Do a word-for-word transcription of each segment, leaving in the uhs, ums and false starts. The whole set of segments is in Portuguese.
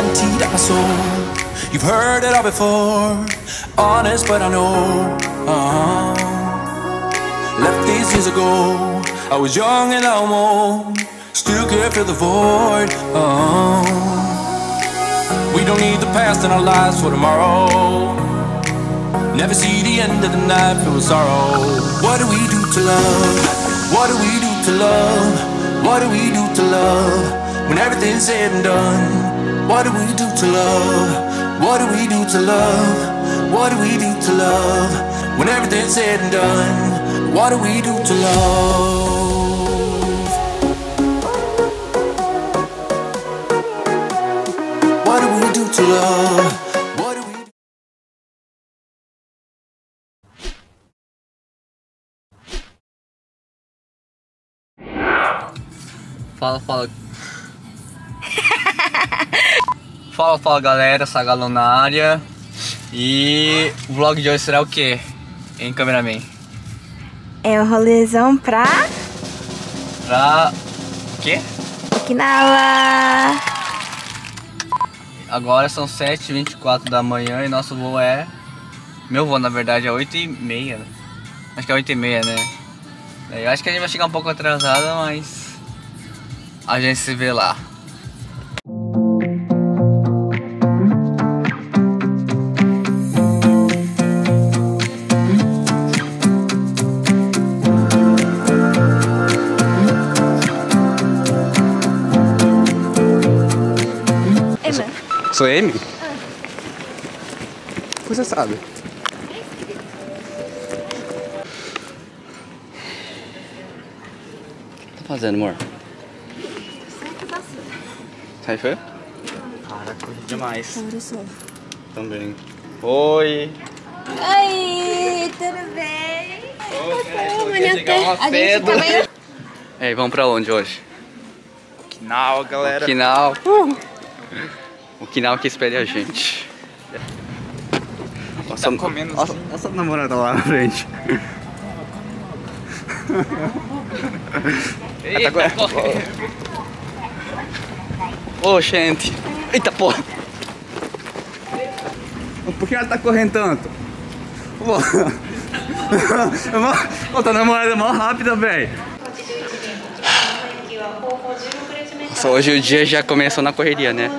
guaranteed at my soul. You've heard it all before, honest but I know. uh-huh. Left these years ago, I was young and I'm old, still can't fill the void. uh-huh. We don't need the past in our lives for tomorrow. Never see the end of the night filled with sorrow. What do we do to love? What do we do to love? What do we do to love? When everything's said and done, what do we do to love? What do we do to love? What do we do to love? When everything's said and done, what do we do to love? What do we do to love? What do we do? Fala, fala. Fala, fala galera, Sagalão na área. E o vlog de hoje será o quê, hein, cameraman? É o rolezão pra... Pra... o quê? Okinawa. Agora são sete e vinte e quatro da manhã e nosso voo é... Meu voo, na verdade, é oito e meia. Acho que é oito e meia, né? Eu acho que a gente vai chegar um pouco atrasado, mas... a gente se vê lá. Sou Amy? Ah. Você sabe? O que tá fazendo, amor? Sai, foi? Cara, corri demais. Também. Oi! Oi, tudo bem? Oi, quer pegar uma pedra? Também... Ei, vamos pra onde hoje? Okinawa, galera. Okinawa. Uh. Okinawa que espere a gente. Nossa, tá comendo nossa, assim. Nossa namorada lá na frente. Eita, tá correndo. Ô, oh, gente. Eita, porra. Por que ela tá correndo tanto? Ô, tua namorada é mó rápida, velho. Nossa, hoje o dia já começou na correria, né?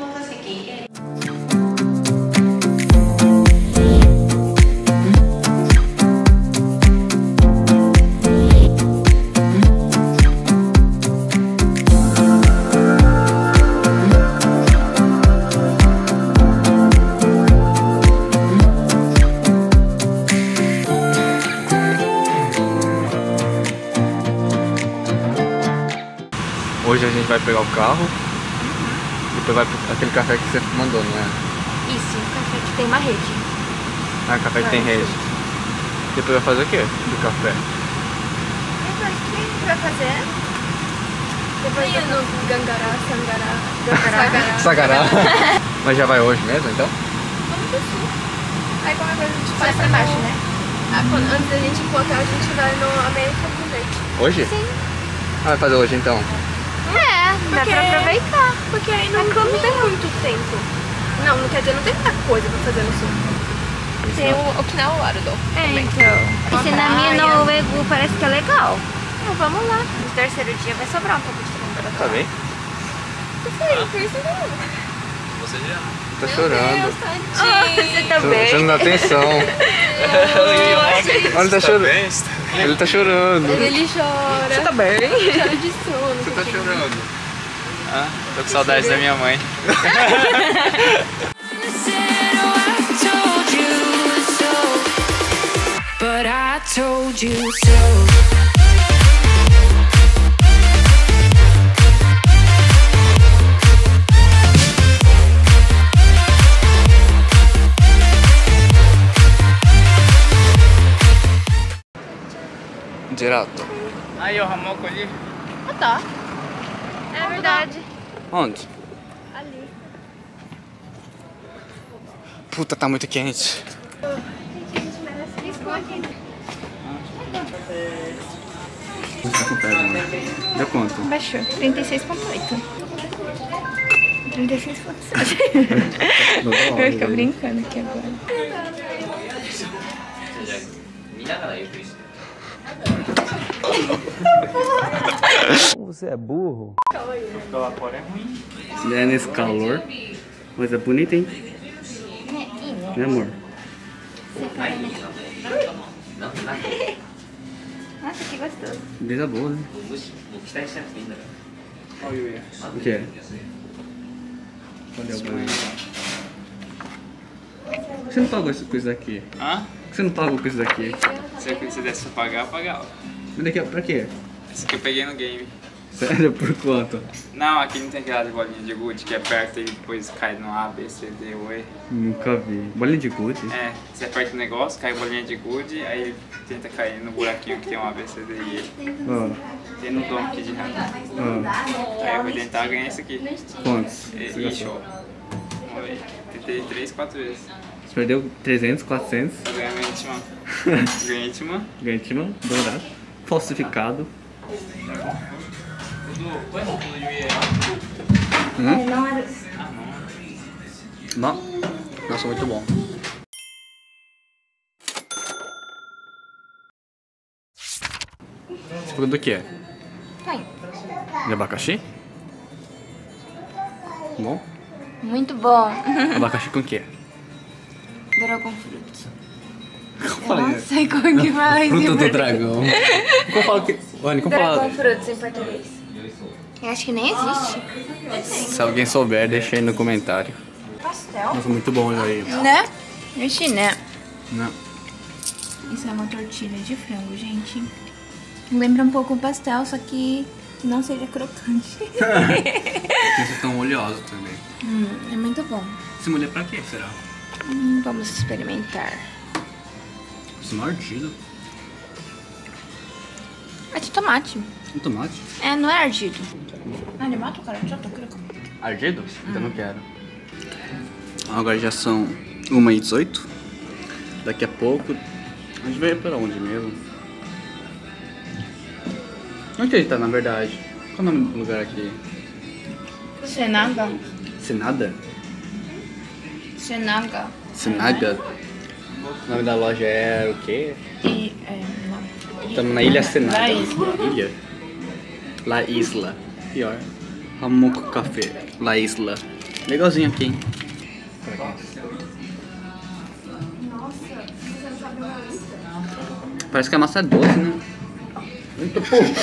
Hoje a gente vai pegar o carro, depois vai para aquele café que você mandou, não é? Isso, um café que tem uma rede. Ah, café que tem rede. Depois vai fazer o quê do café? Depois o que a gente vai fazer? Depois eu no Gangará, Sangará, Gangará, Sagará. Mas já vai hoje mesmo, então? Vamos pro sul. Aí qualquer coisa a gente passa pra baixo, né? Ah, quando, antes da gente ir pro hotel, a gente vai no América do Leite. Hoje? Sim. Ah, vai fazer hoje então? É, dá pra aproveitar. Porque aí não, não tem muito tempo. Não, não quer dizer, não tem muita coisa pra fazer no sul. Tem o Okinawa Warudo. É, também. Então. Esse nami no Uegu parece que é legal. Então vamos lá. No terceiro dia vai sobrar um pouco de tempo. Tá bem? Eu falei, terceiro. Você já tá chorando. Oh, você tá bem? Você não dá atenção. Olha, ele tá chorando. Ele tá chorando. Ele chora. Você tá bem? Chora de sono. Você tá chorando. Ah, tô com saudades da minha mãe. But I told you so. Gelato. Aí, ó, Ramoco ali. Ah, tá. É verdade. Onde? Ali. Puta, tá muito quente. Gente, a gente merece isso aqui. Tá com pedra, né? Deu quanto? Baixou. trinta e seis ponto oito. trinta e seis ponto sete. Eu vou ficar brincando aqui agora. Você é burro? O lá fora é ruim. É nesse calor. Mas é bonito, hein? Né, amor? Nossa, que gostoso. Brisa boa, né? Olha o Yuya. O que é? Cadê o banho? Você não pagou isso com isso daqui? Hã? Você não pagou com isso daqui? Se você desse pra pagar, eu pagava. Mas daqui, pra quê? Esse aqui eu peguei no game. Sério? Por quanto? Não, aqui não tem aquela de bolinha de gude que aperta e depois cai no A, B, C, D, U, E. Nunca vi. Bolinha de gude? É, você aperta o negócio, cai bolinha de gude, aí tenta cair no buraquinho que tem um A, B, C, D e E. Ah, Tem no dom aqui de ramo. ah. Aí eu vou tentar ganhar esse aqui. Quantos? E, Você e gastou? show. Vamos ver. Tentei três, quatro vezes. Você perdeu trezentos, quatrocentos. Eu ganhei minha última. Ganhei a última. Ganhei timão, dourado. Falsificado. Tudo. Põe tudo de Yuya. Hum? Não. Nossa, muito bom. Você falou do que é? Tem. De abacaxi? Bom? Muito bom. Abacaxi com o que? Dragon Fruit. Eu Eu não sei como que fala isso em Fruta do português. dragão. Como fala que... Olha, como Dragon fala... Fruits em português. Eu acho que nem existe. Se alguém souber, deixa aí no comentário. Pastel? Nossa, muito bom isso aí. Né? Ixi, né? Não. Isso é uma tortilha de frango, gente. Lembra um pouco o pastel, só que não seja crocante. Vocês estão oleosos também. hum, é muito bom. Esse molho é pra quê, será? Hum, vamos experimentar. Esse não é ardido. É de tomate. Um tomate? É, não é ardido. Ah, ele mata o cara, já tô querendo comer. Ardido? Então não quero. Agora já são uma e dezoito. Daqui a pouco... A gente vai pra onde mesmo? Onde a gente tá, na verdade? Qual é o nome do lugar aqui? Senaga. Senada? Senaga. Senaga? O nome da loja é o quê? E, é, não. Estamos na Ilha Senada. La Isla. Ilha? La Isla. Pior. Ramuco Café. La Isla. Legalzinho aqui, hein? Parece que a massa é doce, né? Muito pouco.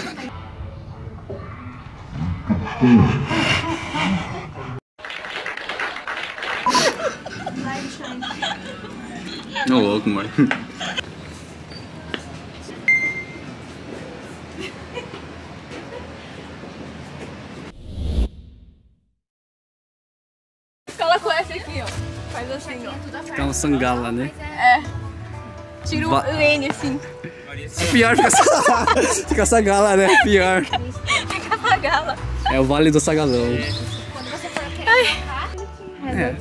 Ô louco, mano. Coloca essa aqui, ó. Faz assim, ó. Fica um sangala, né? Tira o Va- N assim. Pior fica essa, fica essa gala, né? Pior. Fica a gala. É o Vale do Sagalão. É.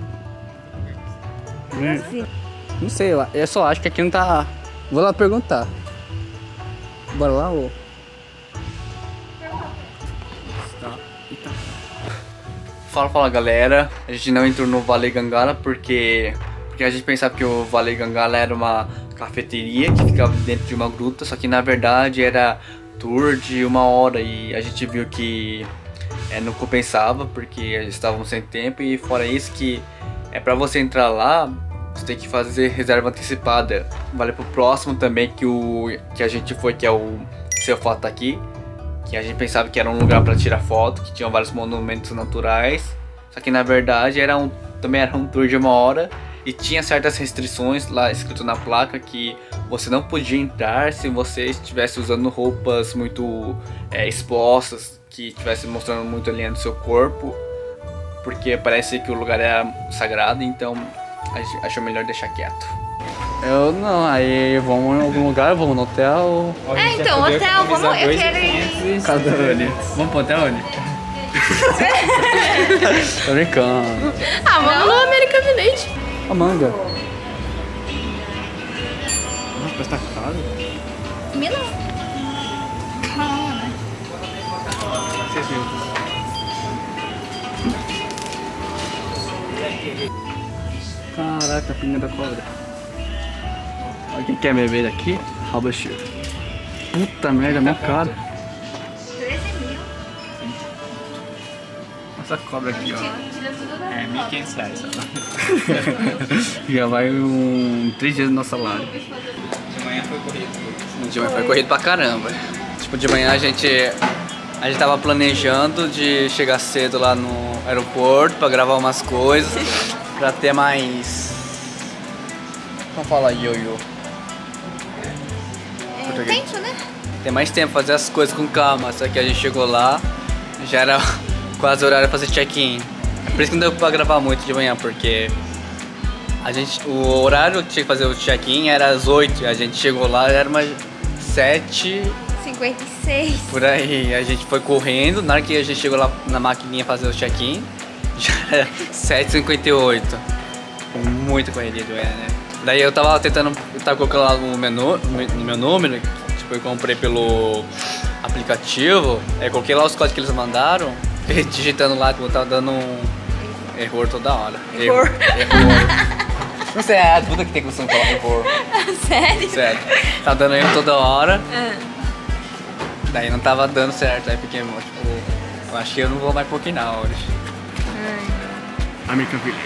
É. Não sei, eu- eu só acho que aqui não tá... Vou lá perguntar. Bora lá, ô? Tá. Eita. Fala, fala, galera. A gente não entrou no Vale Gangala porque... Porque a gente pensava que o Vale Gangala era uma cafeteria que ficava dentro de uma gruta, só que na verdade era tour de uma hora e a gente viu que é, não compensava porque estávamos sem tempo e fora isso que é pra você entrar lá, você tem que fazer reserva antecipada. Vale pro próximo também que, o, que a gente foi, que é o Seu Fato Aqui, que a gente pensava que era um lugar pra tirar foto, que tinha vários monumentos naturais, só que na verdade era um, também era um tour de uma hora. E tinha certas restrições lá escrito na placa que você não podia entrar se você estivesse usando roupas muito é, expostas, que estivesse mostrando muito a linha do seu corpo, porque parece que o lugar era sagrado, então a gente achou melhor deixar quieto. Eu não, aí vamos em algum lugar, vamos no hotel. É, então, hotel, vamos. Eu quero ir. Cadê Anne? Vamos pro hotel, Anne? Tô brincando. Ah, vamos no American Village. A manga. Nossa, parece que tá caro. Mila. Seis minutos. Caraca, a pinga da cobra. Olha quem quer beber daqui? Rabaxi. Puta merda, minha cara. treze mil. Essa cobra aqui, ó. Tira tudo da É, mil e quinhentos reais. Já vai um três dias do nosso salário. De manhã foi corrido. De manhã foi corrido pra caramba. Tipo, de manhã a gente. A gente tava planejando de chegar cedo lá no aeroporto pra gravar umas coisas. Pra ter mais. Como fala ioiô? É, tempo, né? Tem mais tempo pra fazer as coisas com calma. Só que a gente chegou lá, já era quase o horário pra fazer check-in. É por isso que não deu pra gravar muito de manhã, porque a gente, o horário que tinha que fazer o check-in era às oito. A gente chegou lá, era umas sete. cinquenta e seis. Por aí, a gente foi correndo, na hora que a gente chegou lá na maquininha fazer o check-in, já era sete e cinquenta e oito. Muito correria do né? Daí eu tava tentando, eu tava colocando lá no menu, no meu número, tipo, eu comprei pelo aplicativo, aí eu coloquei lá os códigos que eles mandaram, e digitando lá, que eu tava dando um erro toda hora. Erro. Erro. Não sei, é a Duda que tem costume de falar erro. Sério? Sério. Tá dando erro toda hora. Ah. Daí não tava dando certo, aí porque, tipo, eu acho que eu não vou mais Pokémon hoje. American Village.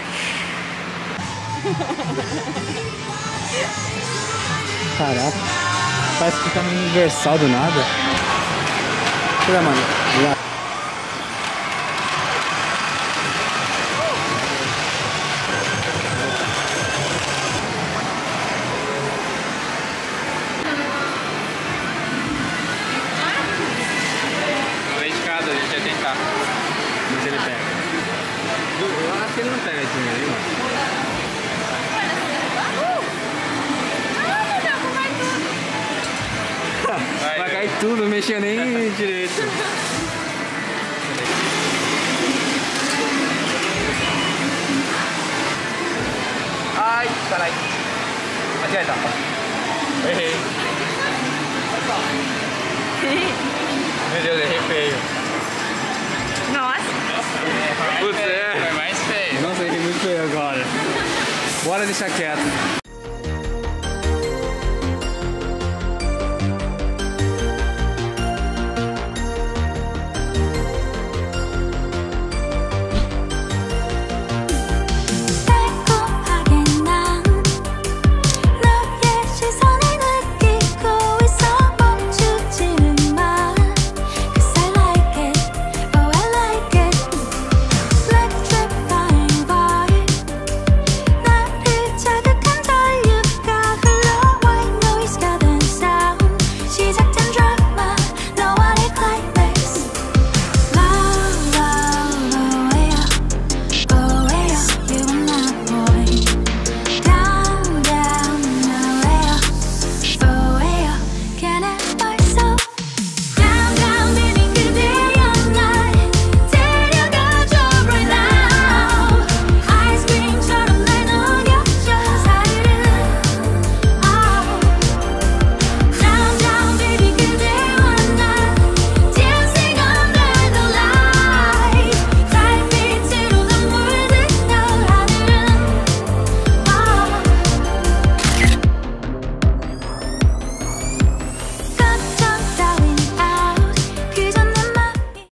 Caraca, parece que tá no Universal do nada. Olha, mano. Lá. A gente ia tentar. Não sei se ele pega. Eu acho que ele não pega esse dinheiro, mano. Vai, Vai cair tudo, não mexia nem direito. Ai, caralho. Adianta. Errei. Meu Deus, errei feio. Nossa. Putz, é. Foi mais feio. Nossa, errei muito feio agora. Bora deixar quieto.